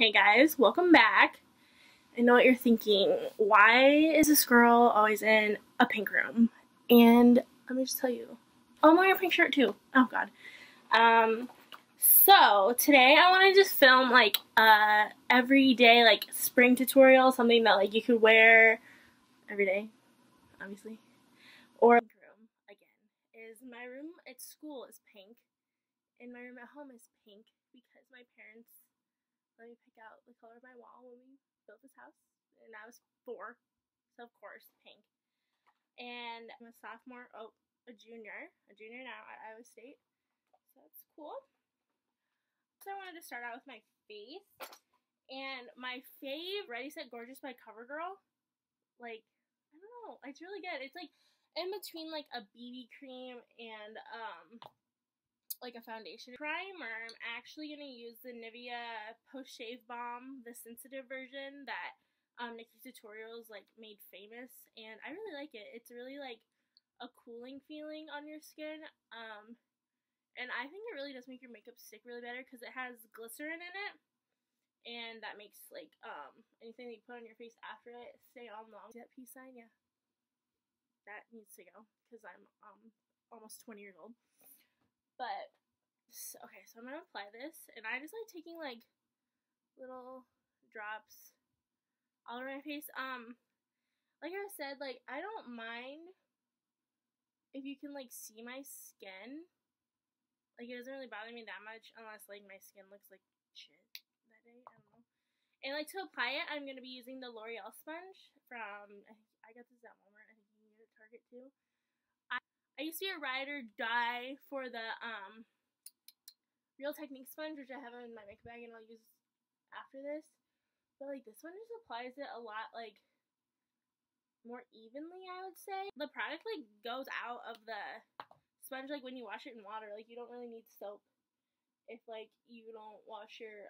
Hey guys, welcome back. I know what you're thinking. Why is this girl always in a pink room? And let me just tell you. Oh, I'm wearing a pink shirt too. Oh god. So today I want to just film like everyday like spring tutorial, something that like you could wear every day, obviously. Or room again is my room at school is pink, and my room at home is pink because my parents let me pick out the color of my wall when we built this house, and I was 4, so of course pink. And I'm a sophomore, a junior now at Iowa State, so that's cool. So I wanted to start out with my face, and my fave Ready Set Gorgeous by CoverGirl. Like, I don't know, it's really good. It's like in between like a BB cream and like a foundation primer. I'm actually gonna use the Nivea Post Shave Balm, the sensitive version that Nikki Tutorials like made famous, and I really like it. It's really like a cooling feeling on your skin, and I think it really does make your makeup stick really better because it has glycerin in it, and that makes like anything that you put on your face after it stay on long. See that peace sign? Yeah, that needs to go because I'm almost 20 years old. But okay, so I'm gonna apply this, and I just like taking like little drops all over my face. Like I said, like I don't mind if you can like see my skin. Like it doesn't really bother me that much unless like my skin looks like shit that day. I don't know. And like to apply it, I'm gonna be using the L'Oreal sponge from I got this at Walmart. I think you can get it at Target too. I used to be a ride or die for the Real Technique sponge, which I have in my makeup bag and I'll use after this. But like this one just applies it a lot like more evenly, I would say. The product like goes out of the sponge like when you wash it in water. Like you don't really need soap if like you don't wash your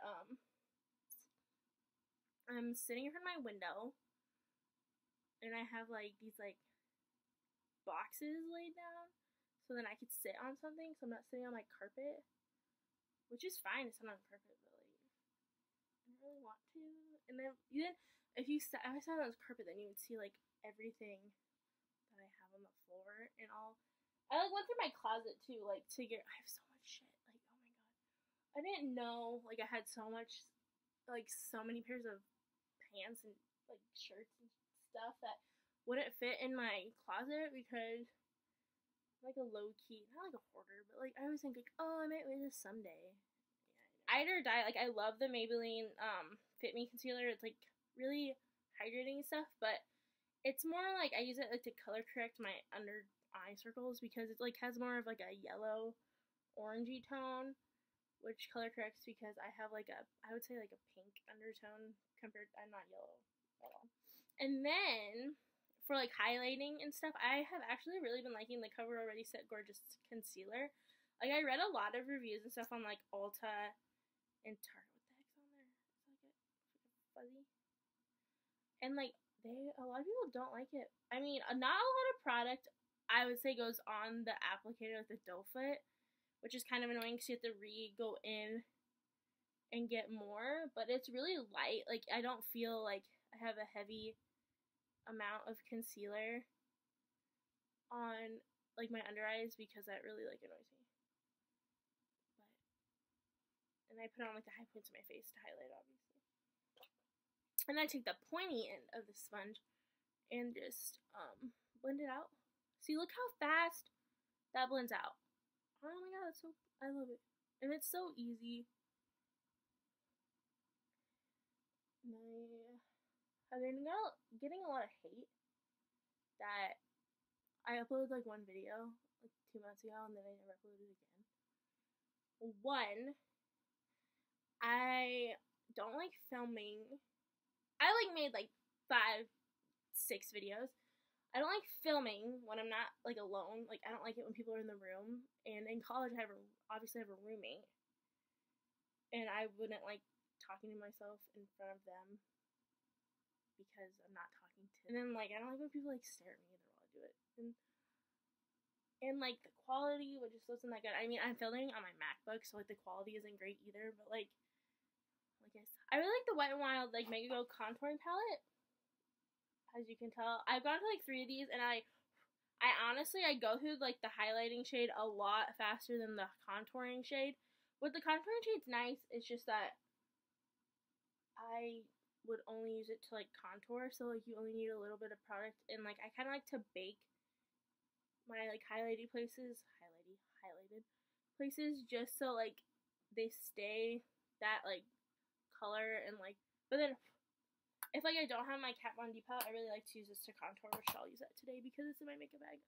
I'm sitting in front of my window and I have like these like boxes laid down so then I could sit on something, so I'm not sitting on my carpet, which is fine to sit on carpet, but like I don't really want to. And then even if I sat on this carpet, then you would see like everything that I have on the floor and all. I like went through my closet too, like to get. I have so much shit. Like oh my god, I didn't know like I had so much, like so many pairs of pants and like shirts and stuff that wouldn't fit in my closet because I'm like a low key, not like a hoarder, but like I always think like, oh, I might wear this someday. Ride or die. Like I love the Maybelline Fit Me concealer. It's like really hydrating and stuff, but it's more like I use it like to color correct my under eye circles because it like has more of like a yellow orangey tone, which color corrects because I have like I would say like a pink undertone compared. I'm not yellow at all. And then for like highlighting and stuff, I have actually really been liking the CoverGirl Ready Set Gorgeous concealer. Like I read a lot of reviews and stuff on like Ulta and Target. What the heck's on there? It's like a fuzzy. And like a lot of people don't like it. I mean, not a lot of product I would say goes on the applicator with the doe foot, which is kind of annoying because you have to go in and get more, but it's really light. Like I don't feel like I have a heavy amount of concealer on like my under eyes because that really like annoys me. And I put on like the high points of my face to highlight, obviously. And I take the pointy end of the sponge and just blend it out. See, look how fast that blends out. Oh my god, that's so, I love it. And it's so easy. And I've been getting a lot of hate that I uploaded like one video like 2 months ago and then I never uploaded it again. One, I don't like filming. I like made like 5, 6 videos. I don't like filming when I'm not like alone. Like I don't like it when people are in the room. And in college, I obviously have a roommate, and I wouldn't like talking to myself in front of them because I'm not talking to. And then like I don't like when people like stare at me either while I do it. And like the quality would just wasn't that good. I mean, I'm filming on my MacBook, so like the quality isn't great either. But like I really like the Wet n Wild like Mega Glow contouring palette. As you can tell, I've gone to like 3 of these, and I honestly go through like the highlighting shade a lot faster than the contouring shade. With the contouring shade's nice, it's just that I would only use it to like contour, so like you only need a little bit of product, and like I kind of like to bake my like highlighted places just so like they stay that like color, and like, but then if like I don't have my Kat Von D palette, I really like to use this to contour, which I'll use that today because it's in my makeup bag.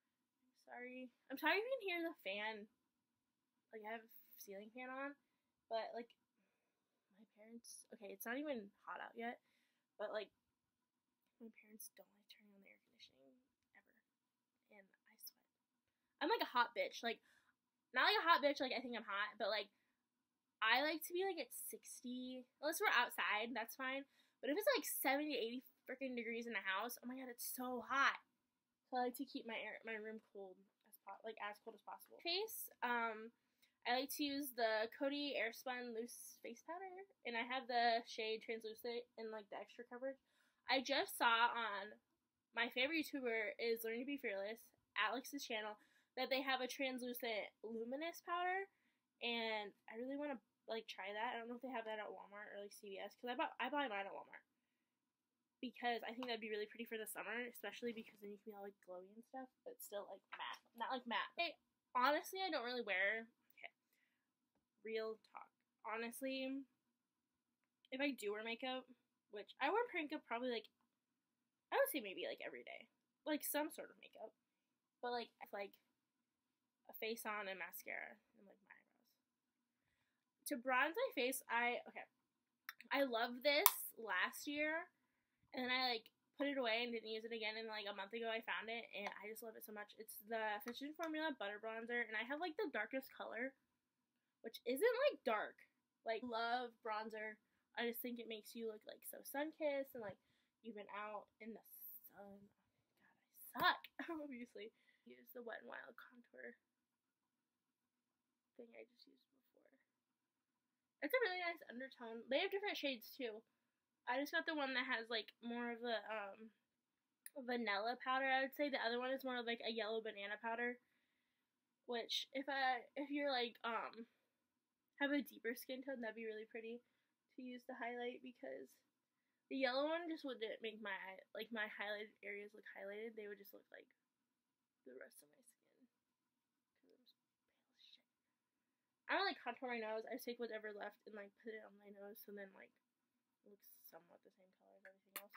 I'm sorry if you can hear the fan. Like, I have a ceiling fan on, but like my parents, okay, it's not even hot out yet, but like my parents don't like turning on the air conditioning ever, and I sweat. I'm like a hot bitch, like not like a hot bitch like I think I'm hot, but like I like to be like at 60, unless we're outside, that's fine. But if it's like 70 to 80 freaking degrees in the house, oh my god, it's so hot. So I like to keep my room cold as cold as possible. Face, I like to use the Coty Airspun Loose Face Powder, and I have the shade Translucent in like the extra coverage. I just saw on my favorite YouTuber is Learning to Be Fearless, Alex's channel, that they have a translucent luminous powder, and I really want to like try that. I don't know if they have that at Walmart or like CVS, because I buy mine at Walmart because I think that'd be really pretty for the summer, especially because then you can be all like glowy and stuff, but still like matte, not like matte. Hey, honestly, I don't really wear. Okay, real talk. Honestly, if I do wear makeup, which I wear makeup probably like, I would say maybe like every day, like some sort of makeup, but like a face on and mascara and like my eyebrows. To bronze my face, I loved this last year, and then I like put it away and didn't use it again, and like a month ago I found it, and I just love it so much. It's the Physicians Formula Butter Bronzer, and I have like the darkest color, which isn't like dark. Like, love bronzer. I just think it makes you look like so sun-kissed, and like you've been out in the sun. Oh god, I suck. Obviously, use the Wet n Wild contour thing I just used before. It's a really nice undertone. They have different shades too. I just got the one that has like more of the vanilla powder, I would say. The other one is more like a yellow banana powder, which if you're like have a deeper skin tone, that'd be really pretty to use to highlight, because the yellow one just wouldn't make my highlighted areas look highlighted. They would just look like the rest of my skin, because I'm pale as shit. I don't like contour my nose. I just take whatever left and like put it on my nose, so then like it looks somewhat the same color as everything else.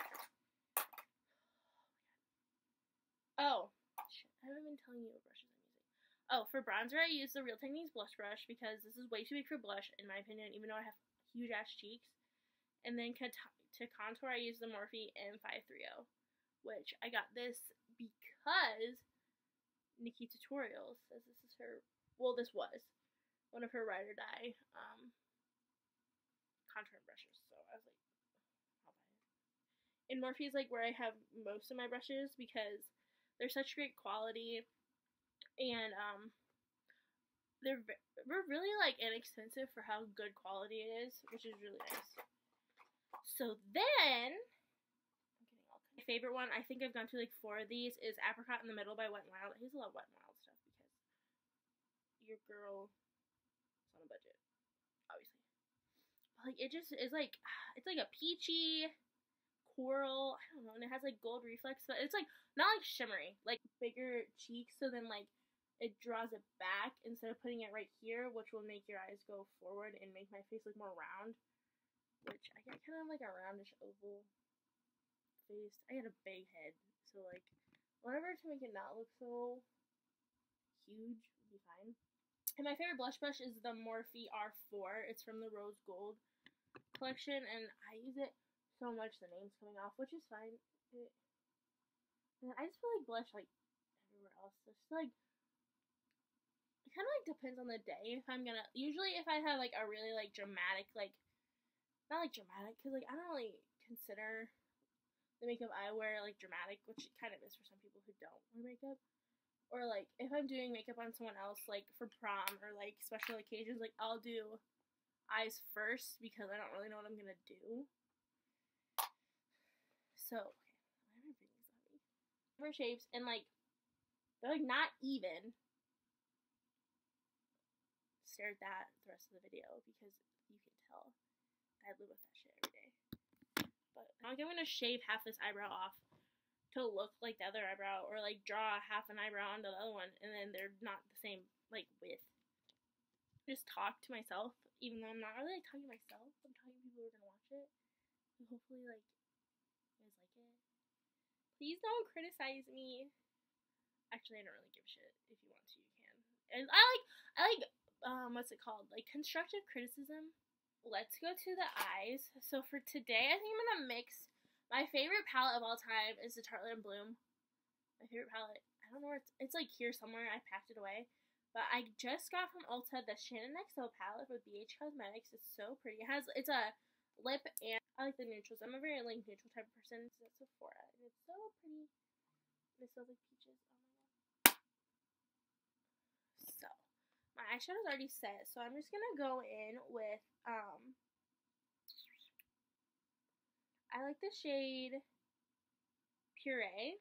Oh shit! I haven't been telling you what brushes I'm using. Oh, for bronzer I use the Real Techniques blush brush, because this is way too big for blush in my opinion, even though I have huge ass cheeks. And then to contour I use the Morphe M530, which I got this because Nikki Tutorials says this is her. Well, this was one of her ride or die contouring brushes, so I was like, I'll buy it. And Morphe is like where I have most of my brushes, because they're such great quality, and they're really like inexpensive for how good quality it is, which is really nice. So then, I'm getting all my favorite one, I think I've gone through like 4 of these, is Apricot in the Middle by Wet n Wild. I use a lot of Wet n Wild stuff because your girl is on a budget, obviously. But like it just is like, it's like a peachy coral, I don't know, and it has like gold reflex, but it's like not like shimmery, like bigger cheeks, so then like it draws it back instead of putting it right here, which will make your eyes go forward and make my face look more round, which I get kind of like a roundish oval face. I got a big head, so like whatever to make it not look so huge would be fine. And my favorite blush brush is the Morphe R4. It's from the Rose Gold collection, and I use it so much the name's coming off, which is fine. And I just feel like blush like everywhere else. It's like, it kind of like depends on the day. If I'm gonna, usually if I have like a really like dramatic, like, not like dramatic, because like I don't really consider the makeup I wear like dramatic, which it kind of is for some people who don't wear makeup. Or like if I'm doing makeup on someone else, like for prom or like special occasions, like I'll do eyes first because I don't really know what I'm gonna do. So, okay, why am I bringing this on me? Different shapes, and like they're like not even. Stare at that the rest of the video because you can tell I live with that shit every day. But I think I'm gonna shave half this eyebrow off to look like the other eyebrow, or like draw half an eyebrow onto the other one, and then they're not the same like width. Just talk to myself, even though I'm not really like talking to myself. I'm talking to people who are gonna watch it. So hopefully, like, you guys like it. Please don't criticize me. Actually, I don't really give a shit. If you want to, you can. And I like what's it called? Like constructive criticism. Let's go to the eyes. So for today, I think I'm gonna mix. My favorite palette of all time is the Tartelette and Bloom. My favorite palette. I don't know where it's like here somewhere. I packed it away. But I just got from Ulta the Shannon XO palette for BH Cosmetics. It's so pretty. It's a lip, and I like the neutrals. I'm a very like neutral type of person. So it's Sephora, and it's so pretty. It smells like peaches. Oh my god. So my eyeshadow's already set, so I'm just gonna go in with I like the shade Puree.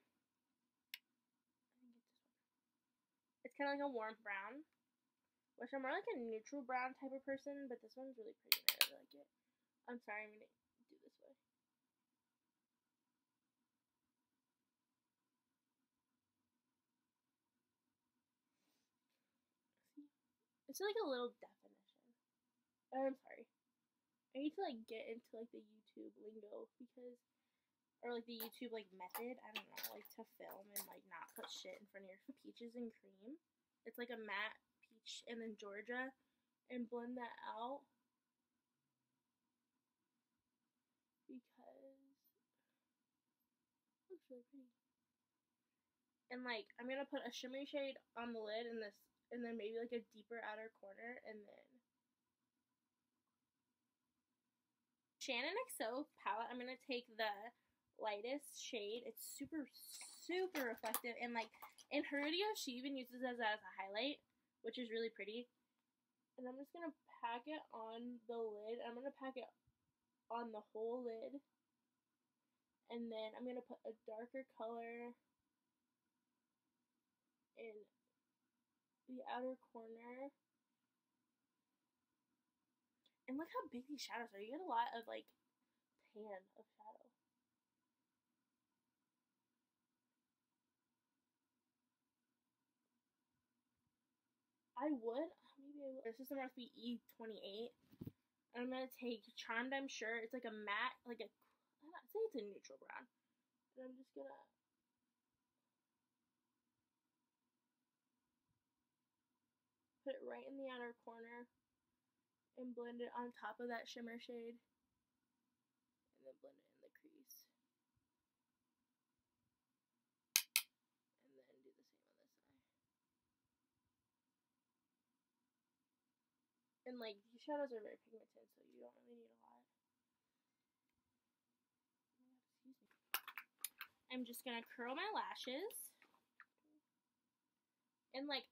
It's kind of like a warm brown, which I'm more like a neutral brown type of person, but this one's really pretty and I really like it. I'm sorry, I'm gonna do this way. See? It's like a little definition. I'm sorry. I need to like get into like the YouTube lingo because, or like the YouTube like method, I don't know, like to film and like not put shit in front of your peaches and cream. It's like a matte peach and then Georgia, and blend that out because it looks really pretty. And like I'm gonna put a shimmery shade on the lid and this, and then maybe like a deeper outer corner, and then Shannon XO palette. I'm gonna take the lightest shade. It's super reflective, and like in her video she even uses it as a highlight, which is really pretty. And I'm just gonna pack it on the lid. I'm gonna pack it on the whole lid, and then I'm gonna put a darker color in the outer corner. And look how big these shadows are. You get a lot of like tan of shadow. This is the Morphe E28. And I'm gonna take Charmed, I'm sure. It's like a matte, like a, I'd say it's a neutral brown. And I'm just gonna put it right in the outer corner and blend it on top of that shimmer shade. And then blend it in the crease. And then do the same on this side. And like, these shadows are very pigmented, so you don't really need a lot. Excuse me. I'm just gonna curl my lashes. And like,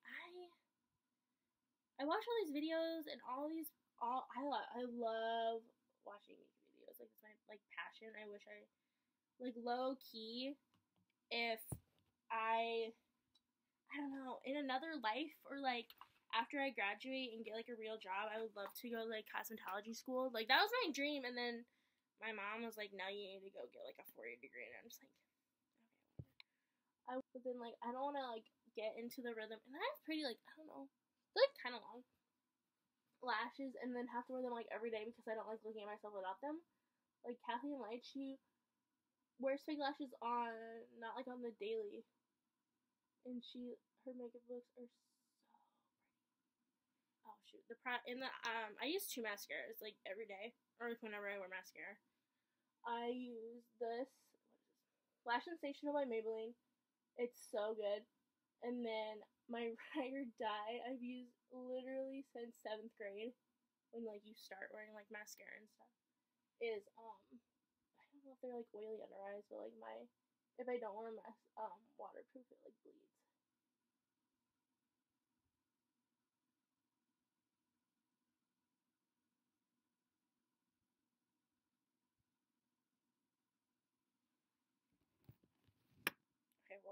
I watch all these videos and I love watching makeup videos. Like, it's my like passion. I wish I like low key if I don't know, in another life, or like after I graduate and get like a real job, I would love to go like cosmetology school. Like, that was my dream. And then my mom was like, no, you need to go get like a 4-year degree. And I'm just like, okay. But then like, I don't want to like get into the rhythm. And I have pretty like, I don't know, they're like kind of long lashes, and then have to wear them like every day because I don't like looking at myself without them. Like Kathleen Light, she wears fake lashes on, not like on the daily, and her makeup looks are so pretty. Oh shoot, I use 2 mascaras like every day, or like whenever I wear mascara. I use this, Lash Sensational by Maybelline. It's so good. And then my Ride or Die, I've used literally since 7th grade, when like you start wearing like mascara and stuff, is I don't know if they're like oily under eyes, but like if I don't wear waterproof, it like bleeds.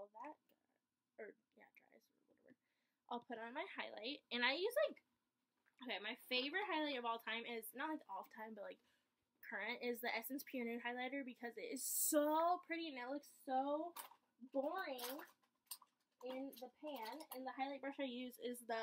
that, or yeah, dries or whatever, I'll put on my highlight. And I use like, okay, my favorite highlight of all time is, not like all time, but like current, is the Essence Pure Nude highlighter, because it is so pretty and it looks so boring in the pan. And the highlight brush I use is the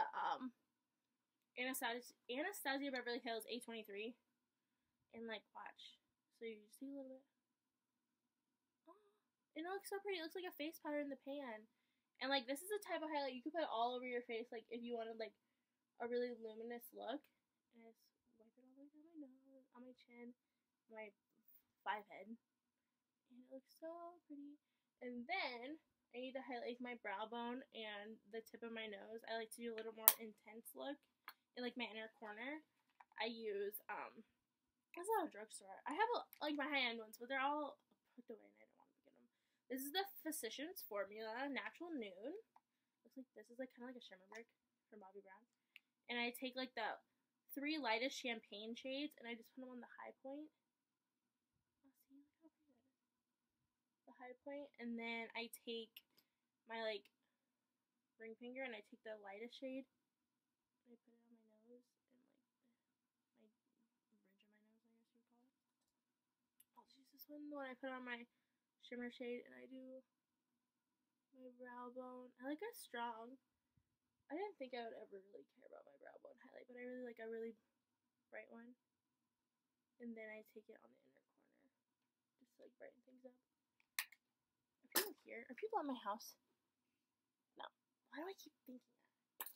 Anastasia Beverly Hills A23. And like, watch. So you see a little bit. Oh, and it looks so pretty. It looks like a face powder in the pan. And like, this is a type of highlight you could put all over your face, like if you wanted like a really luminous look. And I just wipe it all the way down my nose, on my chin, my forehead. And it looks so pretty. And then I need to highlight my brow bone and the tip of my nose. I like to do a little more intense look in like my inner corner. I use it's not a drugstore. I have like my high-end ones, but they're all put away and I don't want to get them. This is the Physicians Formula Natural Nude. Looks like this is like kind of like a shimmer brick from Bobbi Brown. And I take like the 3 lightest champagne shades and I just put them on the high point. Oh, see, look how pretty that is. The high point, and then I take my like ring finger and I take the lightest shade and I put it on my nose and like my bridge of my nose, I guess you would call it. I'll just use this one, the one I put on my shimmer shade, and I do my brow bone. I like a strong. I didn't think I would ever really care about my brow bone highlight, but I really like a really bright one. And then I take it on the inner corner, just to like brighten things up. Are people here? Are people at my house? No. Why do I keep thinking that?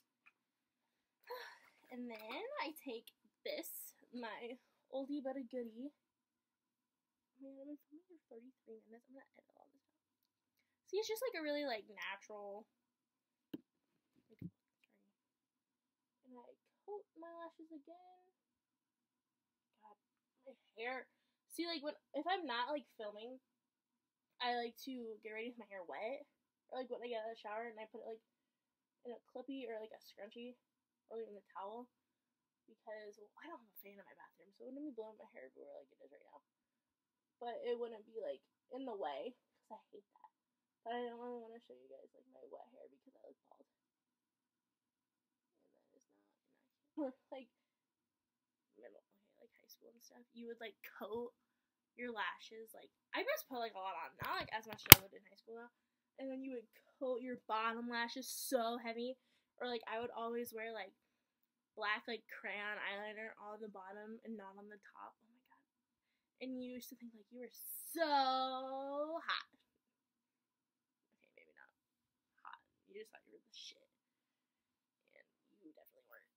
And then I take this, my oldie but a goodie. Oh my god, I've been filming for 33 minutes. I'm gonna edit all this out. See, it's just like a really like natural. Like, sorry. And I coat my lashes again. God, my hair. See, like if I'm not like filming, I like to get ready with my hair wet, or like when I get out of the shower and I put it like in a clippy or like a scrunchie, or even a towel, because I don't have a fan in my bathroom, so it wouldn't be blowing my hair everywhere like it is right now. But it wouldn't be like in the way, because I hate that. But I don't really want to show you guys like my wet hair because I look bald. And that is not inaccurate. Or like middle, okay, like high school and stuff, you would like coat your lashes, like I just put like a lot on, not like as much as I would in high school though. And then you would coat your bottom lashes so heavy, or like I would always wear like black like crayon eyeliner on the bottom and not on the top. Oh my god. And you used to think like you were so hot. Okay, maybe not hot. You just thought you were the shit. And you definitely weren't.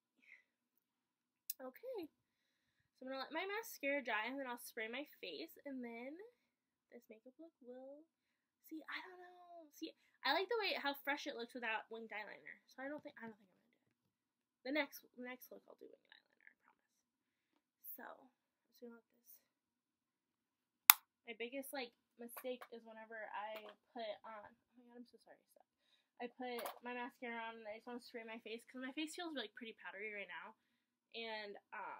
Okay. So I'm gonna let my mascara dry and then I'll spray my face, and then this makeup look will, see, I don't know. See, I like the way how fresh it looks without winged eyeliner. So I don't think I'm gonna do it. The next look I'll do winged eyeliner, I promise. So I'm just gonna let this. My biggest like mistake is whenever I put on. Oh my god, I'm so sorry. Stop. I put my mascara on and I just want to spray my face because my face feels like pretty powdery right now, and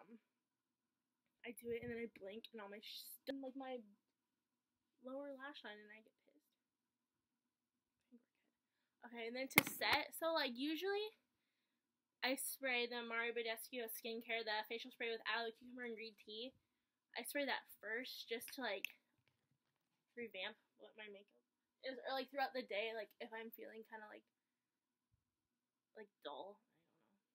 I do it and then I blink and all my like my lower lash line, and I get pissed. I think we're good. Okay, and then to set, so like usually I spray the Mario Badescu skincare, the facial spray with aloe, cucumber, and green tea. I spray that first just to like revamp what my makeup is, or like throughout the day, like if I'm feeling kind of like dull, I don't know.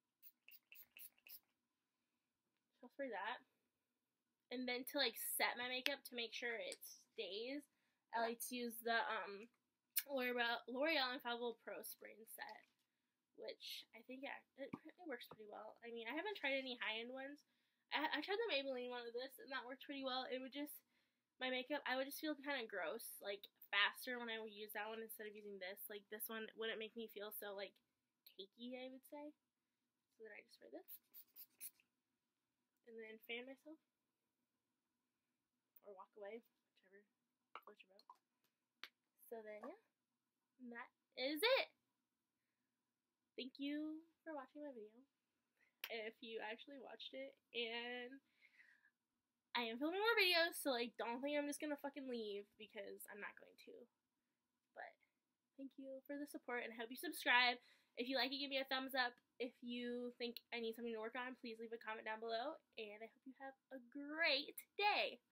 So I'll spray that. And then to like set my makeup to make sure it stays, I like to use the L'Oreal Infallible Pro Spray and Set, which I think it works pretty well. I mean, I haven't tried any high-end ones. I tried the Maybelline one of this, and that worked pretty well. It would just, my makeup, I would just feel kind of gross, like faster when I would use that one instead of using this. Like this one wouldn't make me feel so like cakey, I would say. So then I just spray this, and then fan myself. Or walk away, whichever floats your boat. So then, yeah, and that is it. Thank you for watching my video, if you actually watched it, and I am filming more videos, so like don't think I'm just gonna fucking leave, because I'm not going to, but thank you for the support, and I hope you subscribe. If you like it, give me a thumbs up. If you think I need something to work on, please leave a comment down below, and I hope you have a great day.